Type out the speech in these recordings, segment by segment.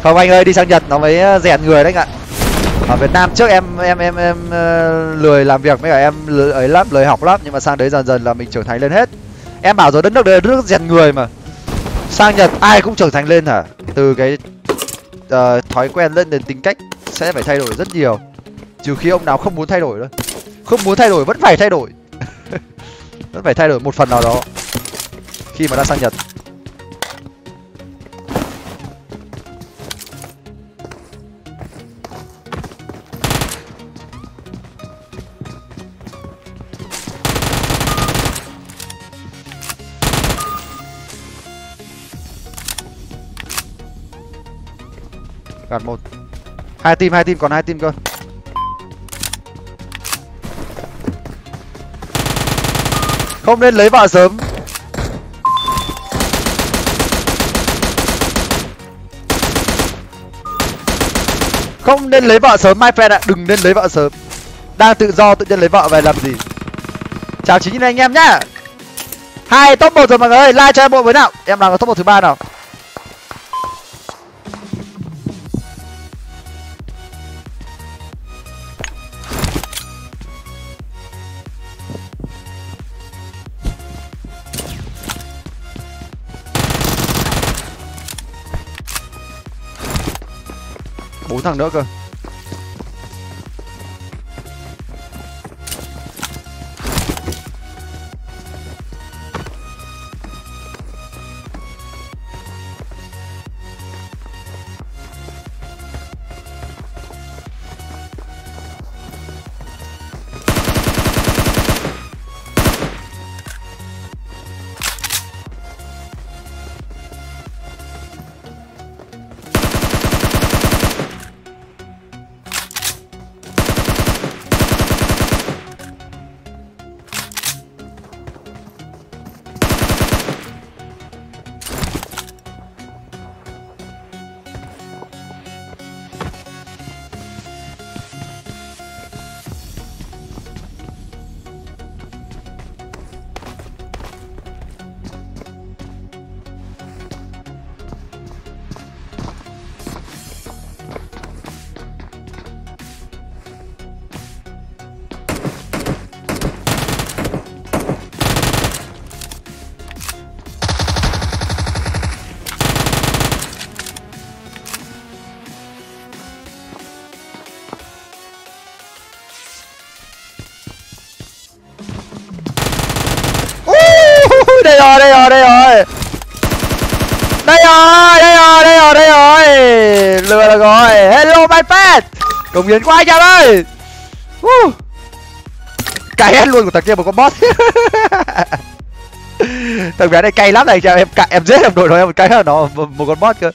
Không anh ơi, đi sang Nhật nó mới rèn người đấy anh ạ. Ở Việt Nam trước em lười làm việc với cả em ấy lắm, lười học lắm, nhưng mà sang đấy dần dần là mình trưởng thành lên hết. Em bảo rồi, đất nước đấy là đất nước rèn người mà. Sang Nhật ai cũng trưởng thành lên hả? Từ cái thói quen lên đến tính cách sẽ phải thay đổi rất nhiều. Trừ khi ông nào không muốn thay đổi thôi. Không muốn thay đổi vẫn phải thay đổi. Vẫn phải thay đổi một phần nào đó khi mà đã sang Nhật. Gạt một. Hai team, còn hai team cơ. Không nên lấy vợ sớm. Không nên lấy vợ sớm my friend ạ, đừng nên lấy vợ sớm. Đang tự do tự nhiên lấy vợ về làm gì. Chào 9 anh em nhá. Hai top 1 rồi mọi người ơi, like cho em bộ với nào. Em làm cái top 1 thứ 3 nào. Bốn thằng nữa cơ. Đây rồi. Lừa được rồi. Hello my friend. Cống hiến của anh em ơi. Cày hết luôn của thằng kia một con boss. Thằng bé này cay lắm này, em giết đồng đội rồi em cay hết nó một con boss cơ.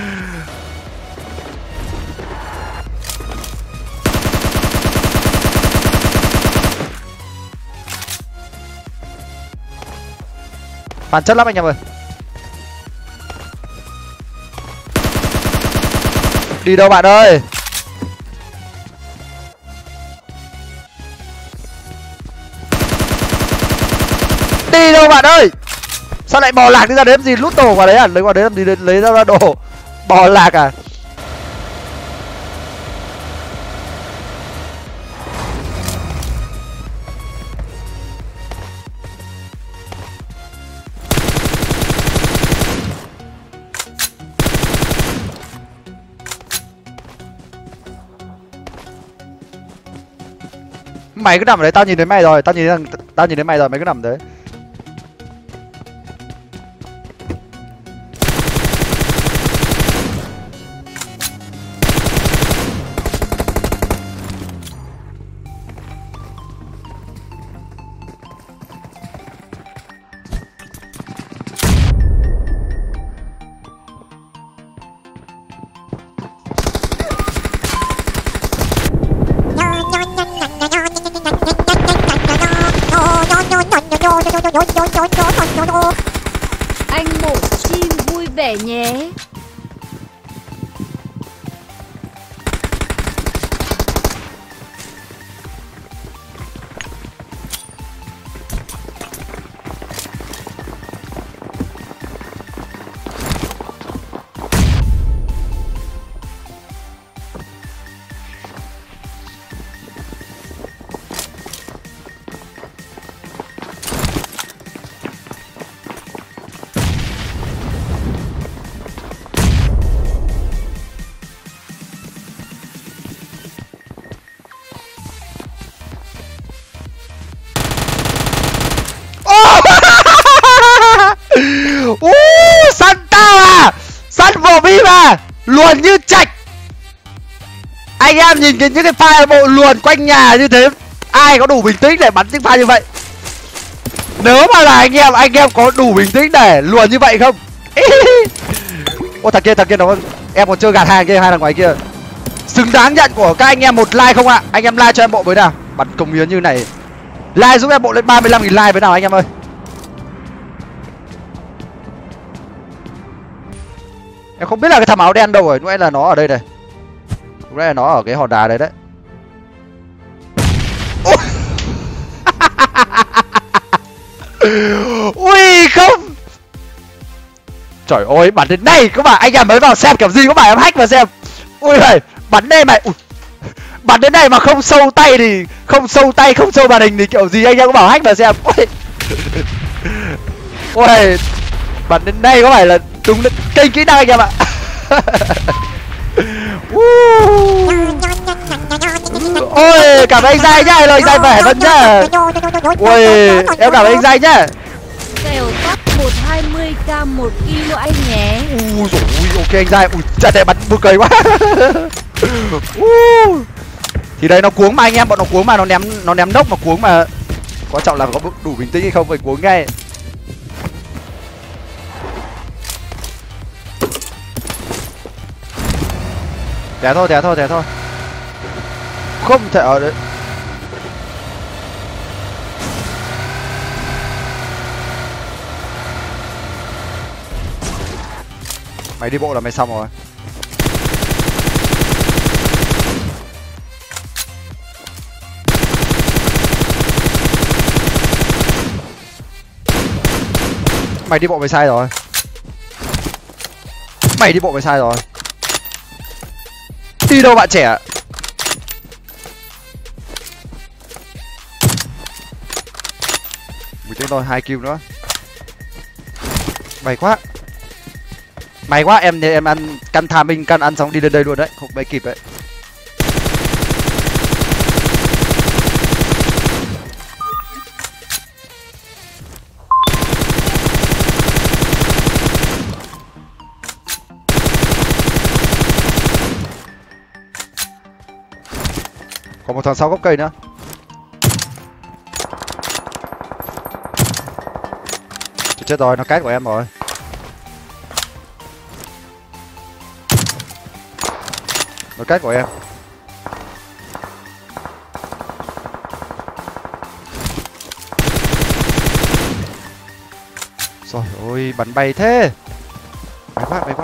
Phản chất lắm anh em ơi. Đi đâu bạn ơi? Đi đâu bạn ơi? Sao lại bò lạc đi ra đấy làm gì? Lút đồ vào đấy à? Lấy vào đấy làm gì? Lấy ra đồ. Bò lạc à? Mày cứ nằm ở đấy, tao nhìn thấy mày rồi, tao nhìn thấy mày rồi, mày cứ nằm đấy. Anh mổ chim vui vẻ nhé. ra, luồn như trạch. Anh em nhìn những cái pha bộ luồn quanh nhà như thế, ai có đủ bình tĩnh để bắn những pha như vậy? Nếu mà là anh em có đủ bình tĩnh để luồn như vậy không? Ô thằng kia nó, em còn chơi gạt hàng kia, hai thằng ngoài kia xứng đáng nhận của các anh em một like không ạ? Anh em like cho em bộ với nào, bắn công hiến như này. Like giúp em bộ lên 35.000 like với nào anh em ơi. Em không biết là cái thằng áo đen đâu rồi, lúc nãy là nó ở đây này. Lúc nãy là nó ở cái hòn đá đấy đấy. Ui không. Trời ơi, bắn đến đây các bạn, anh em mới vào xem kiểu gì các bạn, em hack vào xem. Ui này, bắn đây mày. Bắn đến đây mà không sâu tay thì không sâu màn hình thì kiểu gì anh em có bảo hack vào xem. Ui, bắn đến đây có phải là đúng kênh kỹ năng anh em ạ. Ôi, cảm ơn anh Giai nhá, lời Giai vẻ vân nhá. Ui, em cảm ơn anh Giai nhá. Kèo top 120k 1 kg anh nhé. Ui dồi ui, ok anh Giai. Ui, trận này bắn buồn cười quá. Thì đây nó cuống mà anh em, bọn nó cuống mà, nó ném nốc mà cuống mà. Quan trọng là có đủ bình tĩnh hay không, phải cuống ngay. Té thôi. Không thể ở đấy. Mày đi bộ là mày xong rồi. Mày đi bộ mày sai rồi. Đi đâu bạn trẻ. Mình tên rồi 2 kill nữa. May quá em ăn căn thà mình căn ăn xong đi lên đây luôn đấy, không bay kịp đấy. Còn một thằng sau gốc cây nữa. Chết rồi, nó cát của em rồi. Nó cát của em. Trời ơi, bắn bay thế. May quá.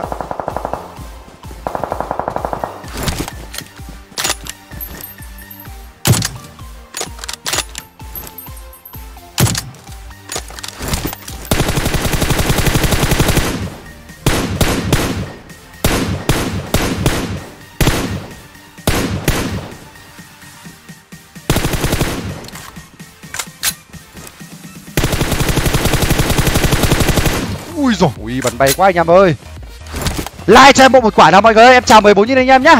Ui dồi ui, bắn bay quá anh em ơi. Like cho em bộ một quả nào mọi người ơi, em chào 14.000 anh em nhá.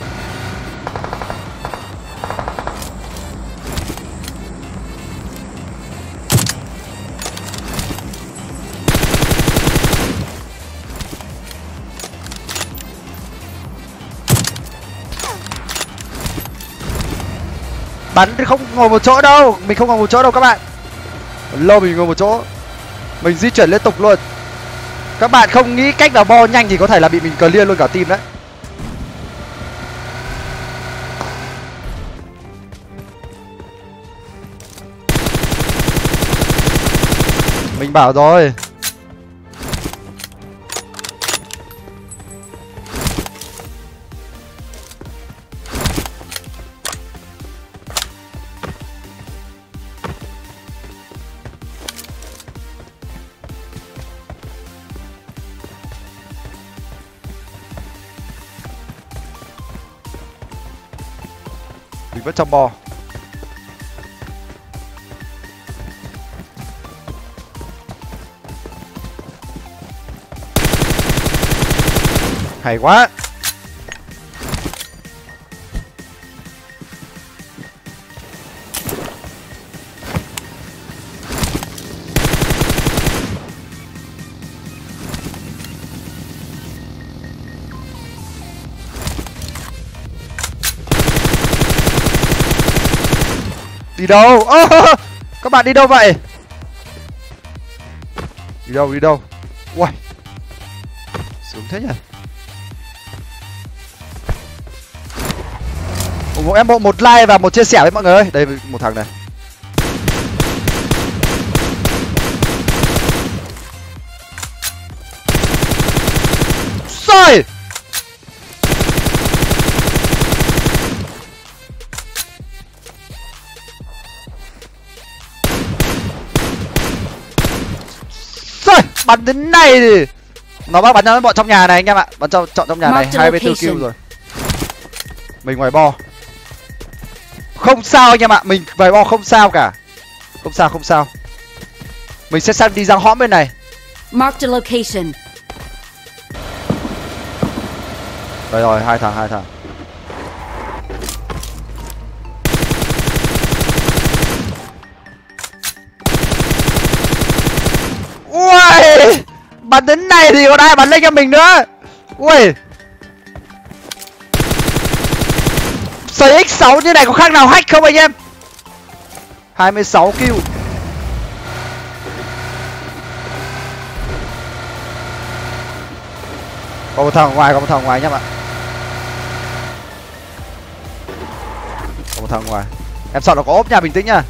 Bắn thì không ngồi một chỗ đâu, mình không ngồi một chỗ đâu các bạn. Lâu mình ngồi một chỗ, mình di chuyển liên tục luôn. Các bạn không nghĩ cách vào bo nhanh thì có thể là bị mình clear luôn cả team đấy. Mình bảo rồi. Mình vẫn trong bò. Hay quá. Đi đâu? Các bạn đi đâu vậy? Đi đâu? Ui, sướng thế nhỉ. ủng hộ em một like và một chia sẻ với mọi người ơi. Đây một thằng này. Rồi. Rồi, bắn đến này thì nó bắn cho bọn trong nhà này anh em ạ. Bắn chọn trong nhà này 24 kill rồi. Mình ngoài bo. Không sao anh em ạ, mình ngoài bo không sao cả. Không sao. Mình sẽ sang đi ra hõm bên này. Mark the location. Đây rồi, hai thằng. Ui, bắn đến này thì còn ai bắn lên cho mình nữa. Ui, CX6 như này có khác nào hack không anh em? 26 kill. Có một thằng ngoài anh em ạ. Có một thằng ngoài. Em sợ nó có ốp nha, bình tĩnh nha.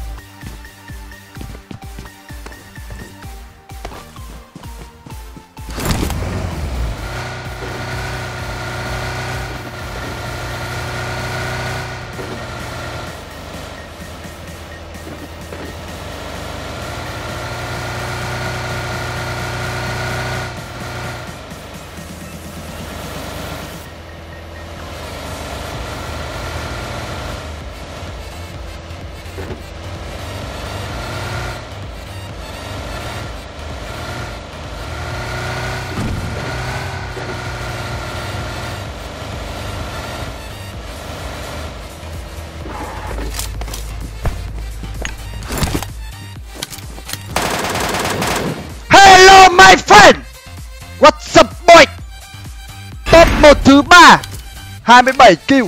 Hello my friend. What's up boy? Top 1 thứ 3, 27 kill.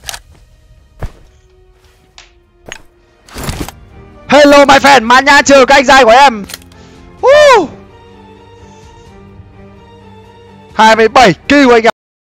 Hello my friend, mà nha trừ các anh trai của em. 27 kill anh ạ.